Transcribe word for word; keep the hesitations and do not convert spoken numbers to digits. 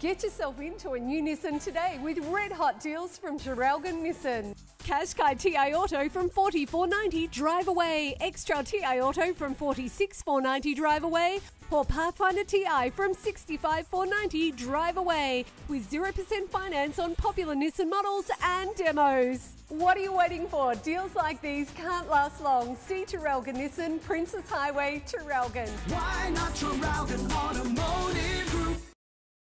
Get yourself into a new Nissan today with red hot deals from Traralgon Nissan. Qashqai T I Auto from forty-four ninety drive away. Extra T I Auto from forty-six four ninety drive away. Or Pathfinder T I from sixty-five four ninety drive away. With zero percent finance on popular Nissan models and demos. What are you waiting for? Deals like these can't last long. See Traralgon Nissan, Princess Highway, Traralgon. Why not Traralgon Automotive Group?